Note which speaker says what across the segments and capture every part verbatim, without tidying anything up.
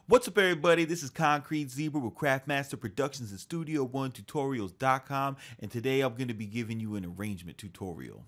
Speaker 1: What's up, everybody? This is Concrete Zebra with Craftmaster Productions and Studio One Tutorials dot com, and today I'm going to be giving you an arrangement tutorial.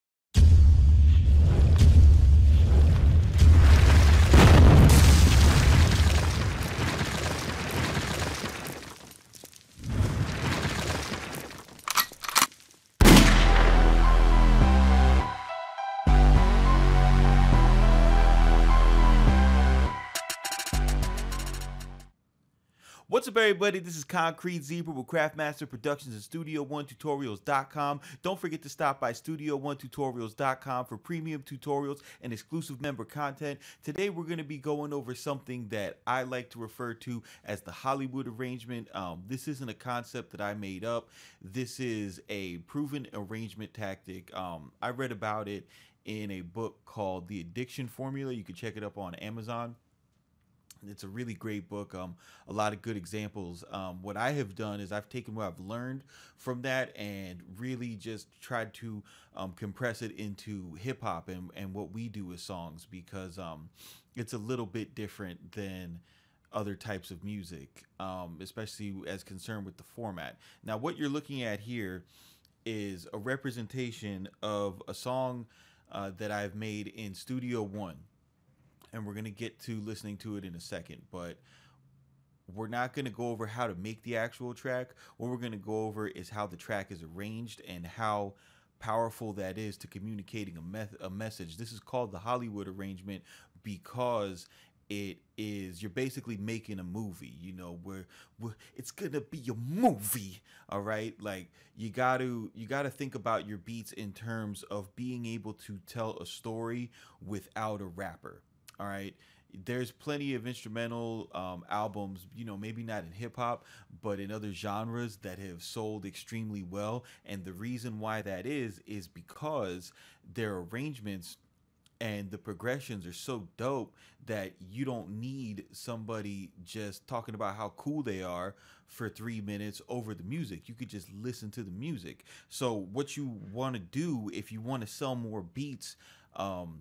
Speaker 1: What's up, everybody? This is Concrete Zebra with Craftmaster Productions and Studio One Tutorials dot com. Don't forget to stop by Studio One Tutorials dot com for premium tutorials and exclusive member content. Today, we're going to be going over something that I like to refer to as the Hollywood arrangement. Um, this isn't a concept that I made up. This is a proven arrangement tactic. Um, I read about it in a book called The Addiction Formula. You can check it up on Amazon. It's a really great book. Um, a lot of good examples. Um, what I have done is I've taken what I've learned from that and really just tried to um, compress it into hip hop and, and what we do with songs, because um, it's a little bit different than other types of music, um, especially as concerned with the format. Now, what you're looking at here is a representation of a song uh, that I've made in Studio One. And we're going to get to listening to it in a second, but we're not going to go over how to make the actual track. What we're going to go over is how the track is arranged and how powerful that is to communicating a, meth a message. This is called the Hollywood arrangement because it is, you're basically making a movie, you know, where, where it's gonna be a movie. All right, like you got to you got to think about your beats in terms of being able to tell a story without a rapper. All right, there's plenty of instrumental um, albums, you know, maybe not in hip hop, but in other genres that have sold extremely well. And the reason why that is, is because their arrangements and the progressions are so dope that you don't need somebody just talking about how cool they are for three minutes over the music. You could just listen to the music. So what you want to do if you want to sell more beats, um,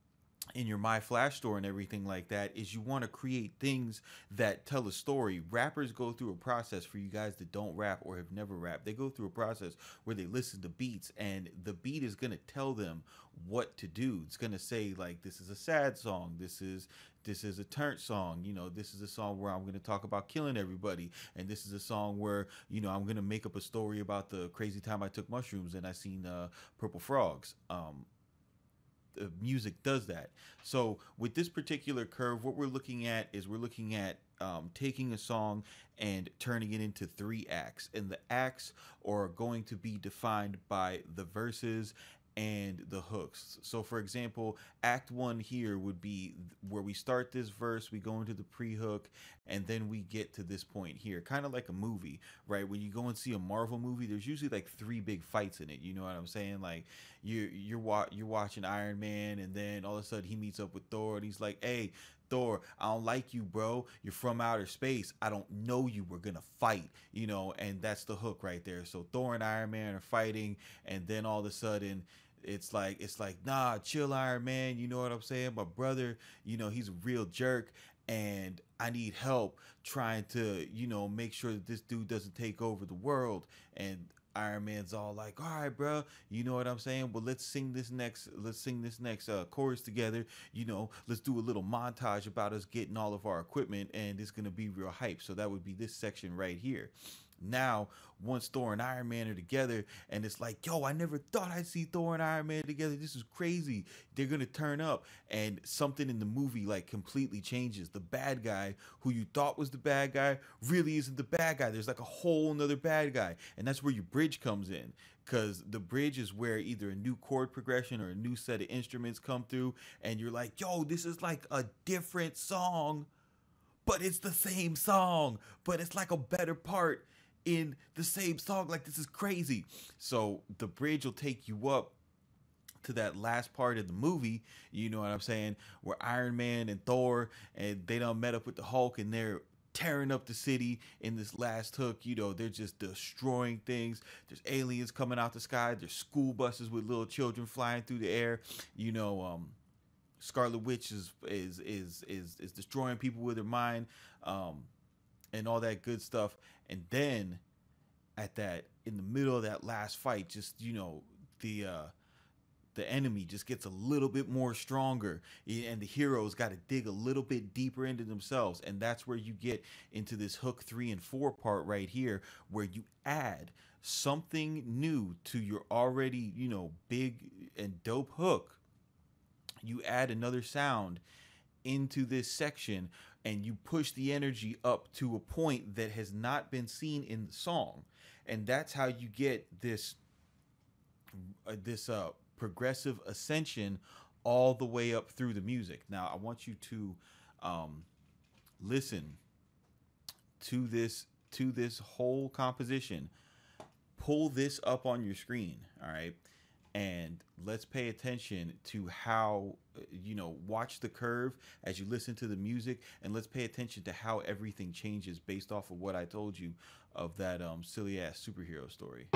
Speaker 1: in your My Flash store and everything like that, is you want to create things that tell a story. Rappers go through a process, for you guys that don't rap or have never rapped, they go through a process where they listen to beats, and the beat is going to tell them what to do. It's going to say, like, this is a sad song, this is this is a turnt song, you know, this is a song where I'm going to talk about killing everybody, and this is a song where, you know, I'm going to make up a story about the crazy time I took mushrooms and I seen uh, purple frogs. Um, The music does that. So with this particular curve, what we're looking at is we're looking at um, taking a song and turning it into three acts, and the acts are going to be defined by the verses and the hooks. So for example, act one here would be where we start this verse, we go into the pre-hook, and then we get to this point here, kind of like a movie, right? When you go and see a Marvel movie, there's usually like three big fights in it, you know what I'm saying? Like you you're wa you're watching Iron Man, and then all of a sudden he meets up with Thor, and he's like, hey Thor, I don't like you, bro. You're from outer space. I don't know you. We're gonna fight, you know, and that's the hook right there. So Thor and Iron Man are fighting, and then all of a sudden it's like it's like nah, chill, Iron Man, you know what I'm saying? My brother, you know, he's a real jerk, and I need help trying to, you know, make sure that this dude doesn't take over the world. And Iron Man's all like, all right, bro, you know what I'm saying? Well, let's sing this next, let's sing this next uh, chorus together. You know, let's do a little montage about us getting all of our equipment, and it's gonna be real hype. So that would be this section right here. Now, once Thor and Iron Man are together, and it's like, yo, I never thought I'd see Thor and Iron Man together. This is crazy. They're gonna turn up, and something in the movie like completely changes. The bad guy who you thought was the bad guy really isn't the bad guy. There's like a whole nother bad guy, and that's where your bridge comes in. Because the bridge is where either a new chord progression or a new set of instruments come through, and you're like, yo, this is like a different song, but it's the same song, but it's like a better part in the same song. Like, this is crazy. So the bridge will take you up to that last part of the movie, you know what I'm saying, where Iron Man and Thor, and they done met up with the Hulk, and they're tearing up the city in this last hook. You know, they're just destroying things. There's aliens coming out the sky. There's school buses with little children flying through the air. You know, um, Scarlet Witch is is is is is destroying people with her mind, um, and all that good stuff. And then at that, in the middle of that last fight, just you know the uh, the enemy just gets a little bit more stronger, and the heroes got to dig a little bit deeper into themselves, and that's where you get into this hook three and four part right here, where you add something new to your already you know big and dope hook. You add another sound into this section, and you push the energy up to a point that has not been seen in the song, and that's how you get this uh, this uh progressive ascension all the way up through the music. Now I want you to um listen to this to this whole composition. Pull this up on your screen, all right? And let's pay attention to how, you know, watch the curve as you listen to the music, and let's pay attention to how everything changes based off of what I told you of that um, silly ass superhero story.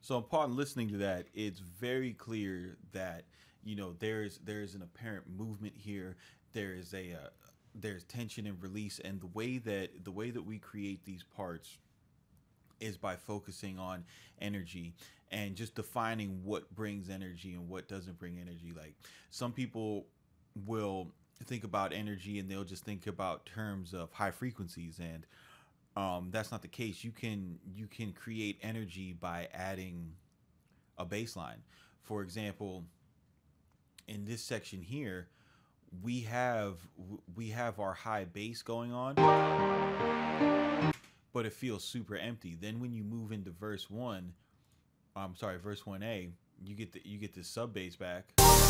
Speaker 1: So upon listening to that, it's very clear that you know there's there's an apparent movement here. There is a uh, there's tension and release, and the way that the way that we create these parts is by focusing on energy and just defining what brings energy and what doesn't bring energy. Like some people will think about energy and they'll just think about terms of high frequencies, and um, that's not the case. You can you can create energy by adding a baseline. For example, in this section here, we have we have our high bass going on, but it feels super empty. Then when you move into verse one, I'm sorry, verse one A, you get the you get the sub bass back.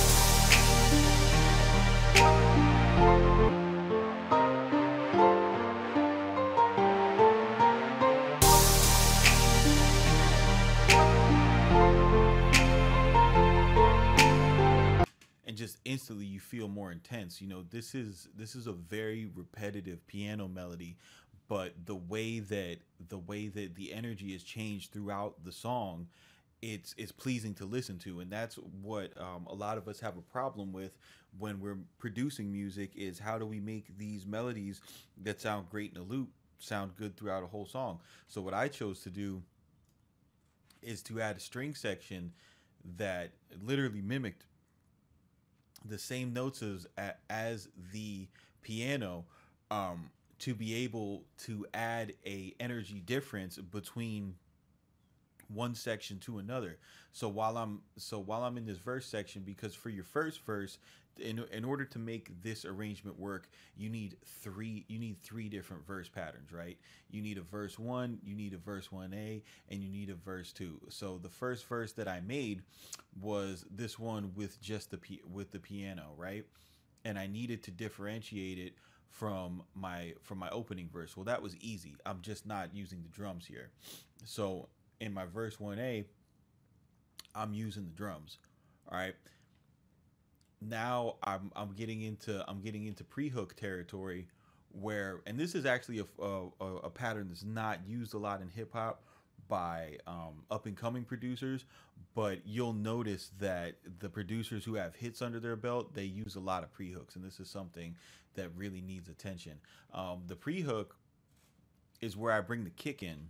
Speaker 1: And just instantly you feel more intense. You know, this is this is a very repetitive piano melody, but the way that the way that the energy is changed throughout the song, it's it's pleasing to listen to. And that's what um, a lot of us have a problem with when we're producing music, is how do we make these melodies that sound great in a loop sound good throughout a whole song. So what I chose to do is to add a string section that literally mimicked the same notes as as the piano, um, to be able to add a energy difference between one section to another. So while I'm so while I'm in this verse section, because for your first verse, in in order to make this arrangement work, you need three you need three different verse patterns, right? You need a verse one, you need a verse one A, and you need a verse two. So the first verse that I made was this one with just the p with the piano, right? And I needed to differentiate it from my from my opening verse. Well, that was easy. I'm just not using the drums here. So in my verse one A, I'm using the drums. All right. Now I'm I'm getting into I'm getting into pre-hook territory, where, and this is actually a a, a pattern that's not used a lot in hip hop by um, up and coming producers, but you'll notice that the producers who have hits under their belt, they use a lot of pre-hooks, and this is something that really needs attention. Um, the pre-hook is where I bring the kick in,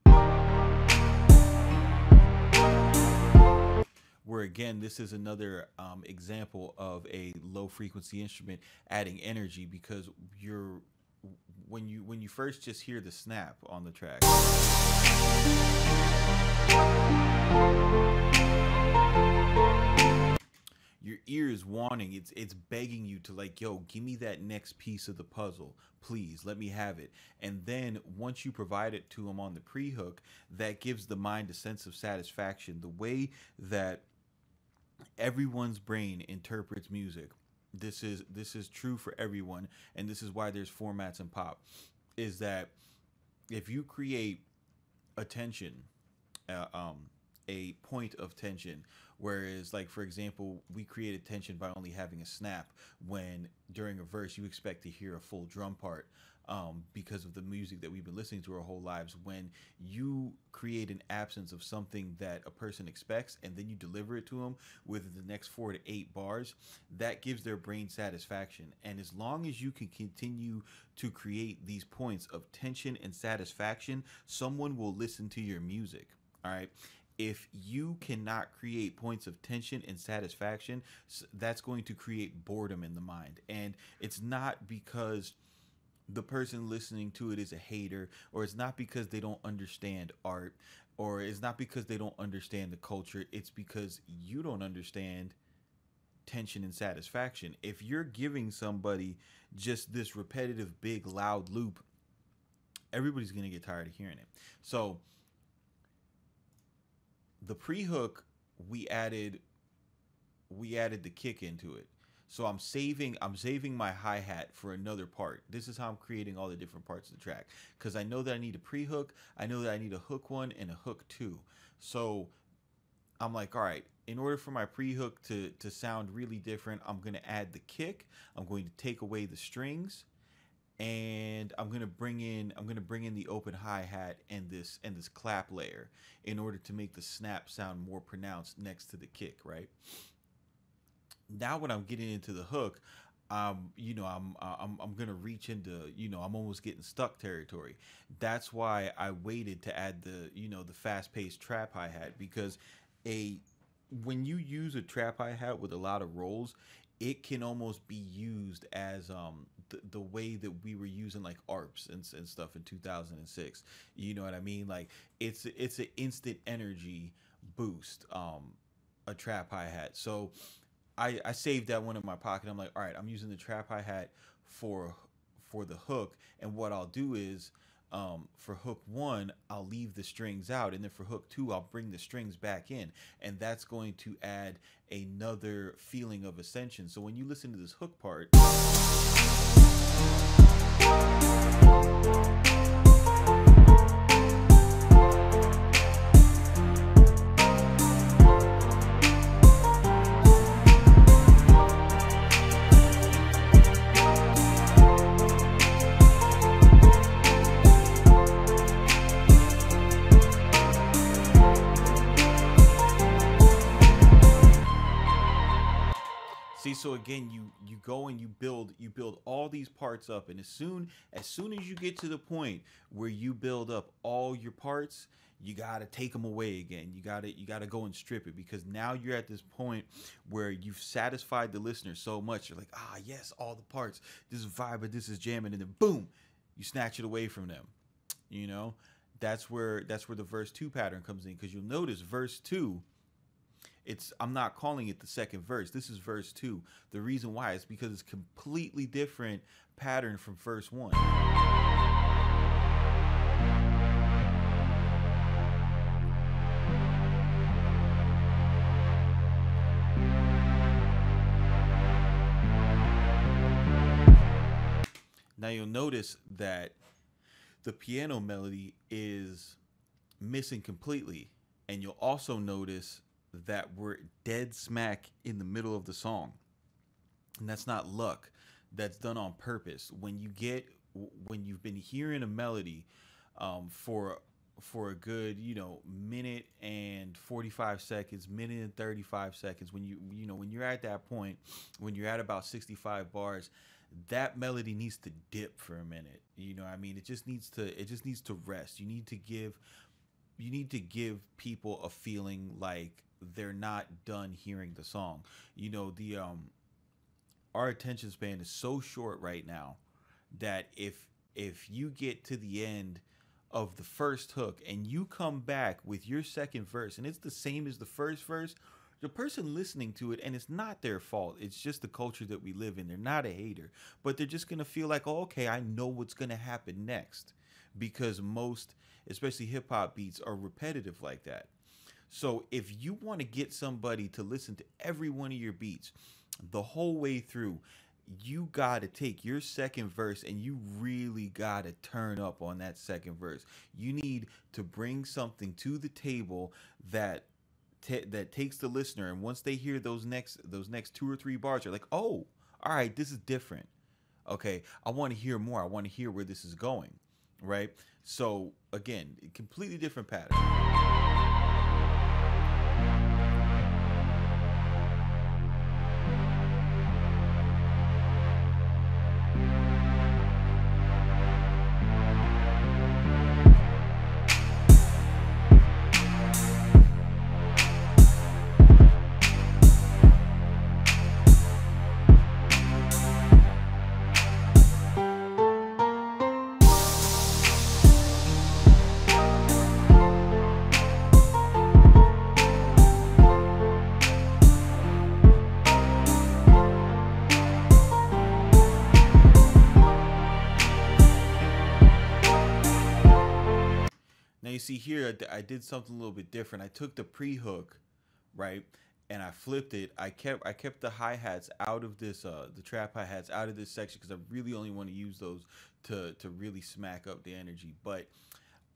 Speaker 1: where again, this is another um, example of a low frequency instrument adding energy, because you're when you when you first just hear the snap on the track, your ear is wanting, it's it's begging you to, like, yo, give me that next piece of the puzzle, please let me have it. And then once you provide it to them on the pre-hook, that gives the mind a sense of satisfaction. The way that everyone's brain interprets music, this is this is true for everyone, and this is why there's formats in pop, is that if you create a tension, uh, um, a point of tension, whereas, like, for example, we created tension by only having a snap, when during a verse you expect to hear a full drum part, um, because of the music that we've been listening to our whole lives. When you create an absence of something that a person expects, and then you deliver it to them within the next four to eight bars, that gives their brain satisfaction. And as long as you can continue to create these points of tension and satisfaction, someone will listen to your music. All right. If you cannot create points of tension and satisfaction, that's going to create boredom in the mind. And it's not because the person listening to it is a hater, or it's not because they don't understand art, or it's not because they don't understand the culture. It's because you don't understand tension and satisfaction. If you're giving somebody just this repetitive, big, loud loop, everybody's going to get tired of hearing it. So the pre-hook, we added we added the kick into it. So I'm saving I'm saving my hi-hat for another part. This is how I'm creating all the different parts of the track, because I know that I need a pre-hook, I know that I need a hook one and a hook two. So I'm like, all right, in order for my pre-hook to to sound really different, I'm going to add the kick, I'm going to take away the strings, and I'm gonna bring in I'm gonna bring in the open hi-hat and this and this clap layer in order to make the snap sound more pronounced next to the kick, right? Now when I'm getting into the hook, um, you know, I'm uh, I'm I'm gonna reach into, you know, I'm almost getting stuck territory. That's why I waited to add the, you know, the fast-paced trap hi-hat, because a when you use a trap hi-hat with a lot of rolls, it can almost be used as um the, the way that we were using like arps and, and stuff in two thousand six. You know what I mean? Like it's it's an instant energy boost, um a trap hi-hat. So I, I saved that one in my pocket. I'm like, all right, I'm using the trap hi hat for for the hook, and what I'll do is, um, for hook one, I'll leave the strings out, and then for hook two, I'll bring the strings back in, and that's going to add another feeling of ascension. So when you listen to this hook part. See, so again, you you go and you build you build all these parts up, and as soon as soon as you get to the point where you build up all your parts, you gotta take them away again. You gotta you gotta go and strip it, because now you're at this point where you've satisfied the listener so much. You're like, ah, yes, all the parts. This is vibe, this is jamming, and then boom, you snatch it away from them. You know, that's where that's where the verse two pattern comes in, because you'll notice verse two. It's I'm not calling it the second verse. This is verse two. The reason why is because it's completely different pattern from verse one. Now you'll notice that the piano melody is missing completely, and you'll also notice that we're dead smack in the middle of the song, and that's not luck. That's done on purpose. When you get when you've been hearing a melody um, for for a good, you know, minute and forty-five seconds, minute and thirty-five seconds, when you you know when you're at that point, when you're at about sixty-five bars, that melody needs to dip for a minute. You know what I mean? It just needs to it just needs to rest. You need to give you need to give people a feeling like they're not done hearing the song. You know, the um our attention span is so short right now that if if you get to the end of the first hook and you come back with your second verse and it's the same as the first verse, the person listening to it, and it's not their fault, it's just the culture that we live in, they're not a hater, but they're just gonna feel like, oh, okay, I know what's gonna happen next, because most, especially hip-hop beats, are repetitive like that. So if you want to get somebody to listen to every one of your beats the whole way through, you got to take your second verse and you really got to turn up on that second verse. You need to bring something to the table that t- that takes the listener, and once they hear those next those next two or three bars, they're like, "Oh, all right, this is different. Okay, I want to hear more. I want to hear where this is going." Right? So again, completely different pattern. Now you see here, I did something a little bit different. I took the pre-hook, right, and I flipped it. I kept I kept the hi-hats out of this, uh, the trap hi-hats out of this section, because I really only want to use those to to really smack up the energy. But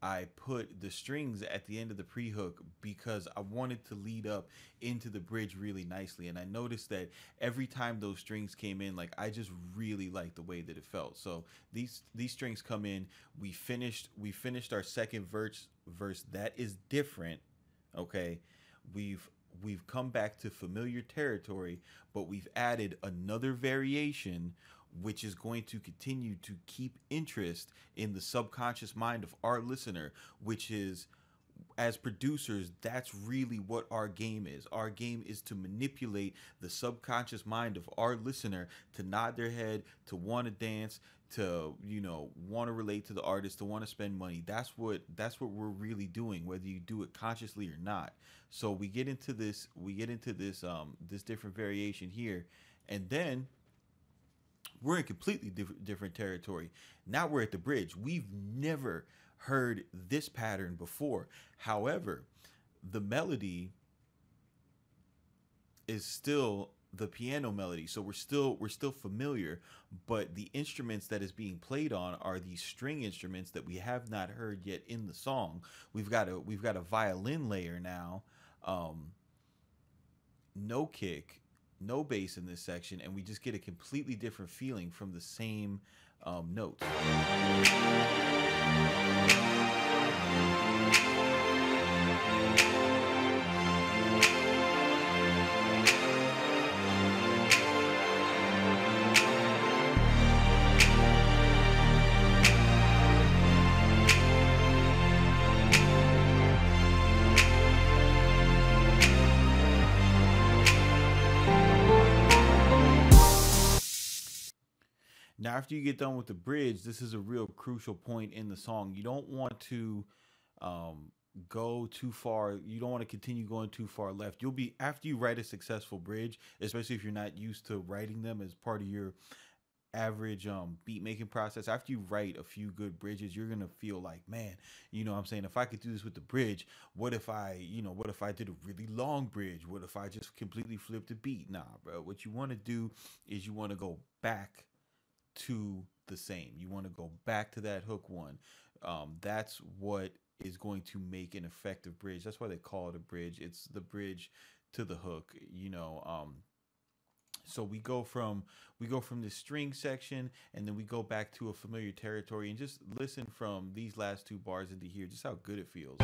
Speaker 1: I put the strings at the end of the pre-hook because I wanted to lead up into the bridge really nicely. And I noticed that every time those strings came in, like I just really liked the way that it felt. So these these strings come in. We finished we finished our second verse verse that is different. Okay. We've we've come back to familiar territory, but we've added another variation which is going to continue to keep interest in the subconscious mind of our listener, which is, as producers, that's really what our game is. Our game is to manipulate the subconscious mind of our listener to nod their head, to want to dance, to, you know, want to relate to the artist, to want to spend money. That's what that's what we're really doing, whether you do it consciously or not. So we get into this we get into this um this different variation here, and then we're in completely diff- different territory. Now we're at the bridge. We've never heard this pattern before. However, the melody is still the piano melody, so we're still we're still familiar, but the instruments that is being played on are these string instruments that we have not heard yet in the song. We've got a we've got a violin layer now, um, no kick, no bass in this section, and we just get a completely different feeling from the same um, notes. Now, after you get done with the bridge, this is a real crucial point in the song. You don't want to um, go too far. You don't want to continue going too far left. You'll be, after you write a successful bridge, especially if you're not used to writing them as part of your average um beat making process, after you write a few good bridges, you're gonna feel like, man, you know what I'm saying, if I could do this with the bridge, what if I you know what if I did a really long bridge? What if I just completely flipped the beat? Nah, bro. What you want to do is you want to go back to the same. You want to go back to that hook one. Um, that's what is going to make an effective bridge. That's why they call it a bridge. It's the bridge to the hook. You know. Um, so we go from we go from this string section, and then we go back to a familiar territory, and just listen from these last two bars into here, just how good it feels.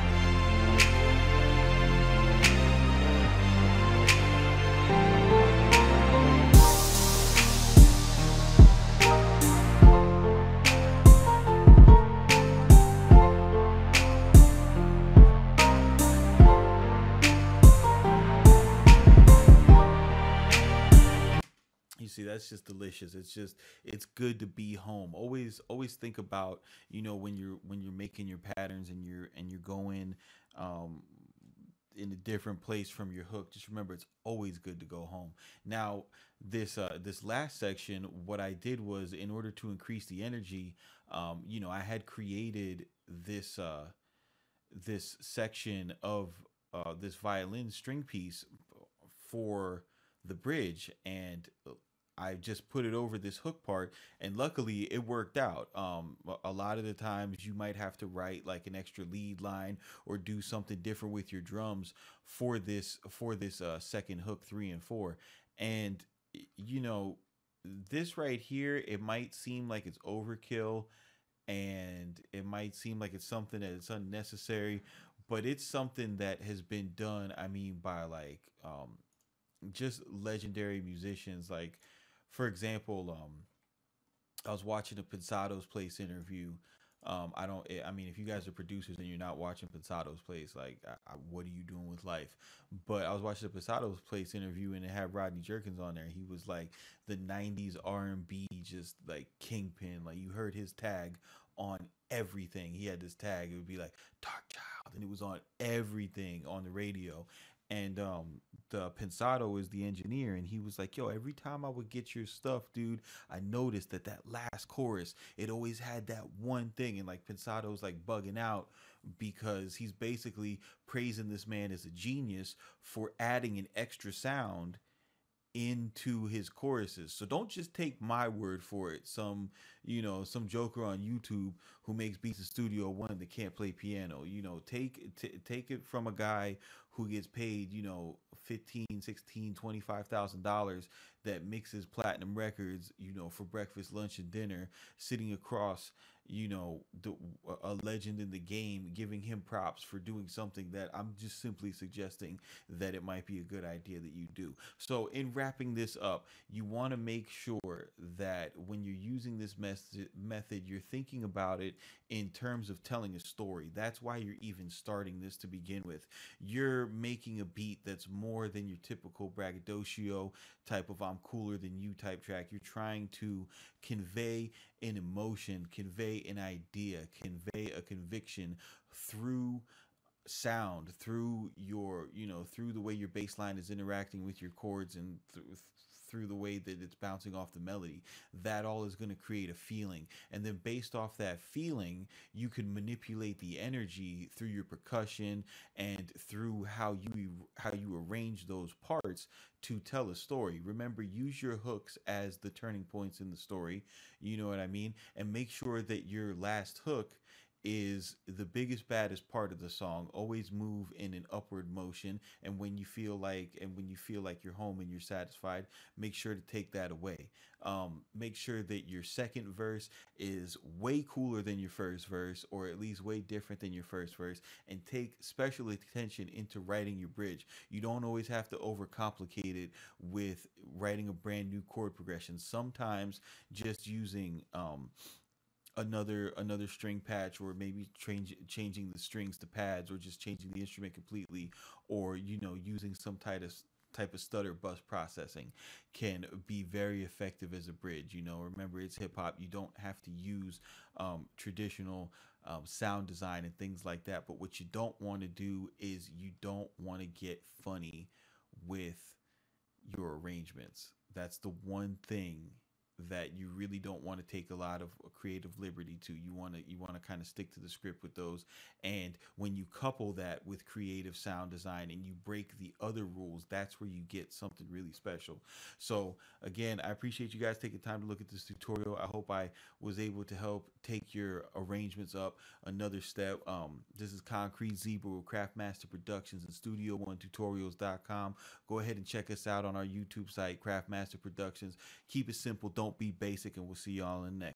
Speaker 1: See, that's just delicious. It's just it's good to be home. Always always think about, you know, when you're when you're making your patterns and you're and you're going um in a different place from your hook, just remember it's always good to go home. Now, this uh this last section, what I did was, in order to increase the energy, um you know, I had created this uh this section of uh this violin string piece for the bridge, and I just put it over this hook part, and luckily it worked out. Um, a lot of the times you might have to write like an extra lead line or do something different with your drums for this for this uh, second hook three and four. And you know, this right here, it might seem like it's overkill, and it might seem like it's something that is unnecessary, but it's something that has been done. I mean, by like um, just legendary musicians, like. For example, um, I was watching a Pensado's Place interview. Um, I don't. I mean, if you guys are producers and you're not watching Pensado's Place, like, I, I, what are you doing with life? But I was watching the Pensado's Place interview, and it had Rodney Jerkins on there. He was like the nineties R and B, just like kingpin. Like, you heard his tag on everything. He had this tag. It would be like Dark Child, and it was on everything on the radio. And um, the Pensado is the engineer, and he was like, yo, every time I would get your stuff, dude, I noticed that that last chorus, it always had that one thing. And like Pensado's like bugging out because he's basically praising this man as a genius for adding an extra sound into his choruses. So don't just take my word for it. Some, you know, some joker on YouTube who makes beats in Studio One that can't play piano. You know, take t- take it from a guy who gets paid, you know, fifteen, sixteen, twenty-five thousand dollars that mixes platinum records, you know, for breakfast, lunch, and dinner, sitting across, you know, the, a legend in the game, giving him props for doing something that I'm just simply suggesting that it might be a good idea that you do. So in wrapping this up, you want to make sure that when you're using this mes- method, you're thinking about it in terms of telling a story. That's why you're even starting this to begin with. You're making a beat that's more than your typical braggadocio type of I'm cooler than you type track. You're trying to convey an emotion, convey an idea, convey a conviction through sound, through your, you know, through the way your bass line is interacting with your chords, and through through the way that it's bouncing off the melody. That all is going to create a feeling, and then based off that feeling you can manipulate the energy through your percussion and through how you how you arrange those parts to tell a story. Remember, use your hooks as the turning points in the story, you know what I mean, and make sure that your last hook is the biggest baddest part of the song. Always move in an upward motion, and when you feel like and when you feel like you're home and you're satisfied, make sure to take that away. Um, make sure that your second verse is way cooler than your first verse, or at least way different than your first verse, and take special attention into writing your bridge. You don't always have to overcomplicate it with writing a brand new chord progression. Sometimes just using um, another another string patch, or maybe change, changing the strings to pads, or just changing the instrument completely, or you know, using some type of type of stutter bus processing can be very effective as a bridge. You know, remember, it's hip hop. You don't have to use um, traditional um, sound design and things like that. But what you don't want to do is you don't want to get funny with your arrangements. That's the one thing that you really don't want to take a lot of creative liberty to. You want to you want to kind of stick to the script with those. And when you couple that with creative sound design and you break the other rules, that's where you get something really special. So again, I appreciate you guys taking time to look at this tutorial. I hope I was able to help take your arrangements up another step. Um, this is Concrete Zebra with Craftmaster Productions and Studio One Tutorials dot com. Go ahead and check us out on our YouTube site, Craftmaster Productions. Keep it simple, don't be basic, and we'll see y'all in the next.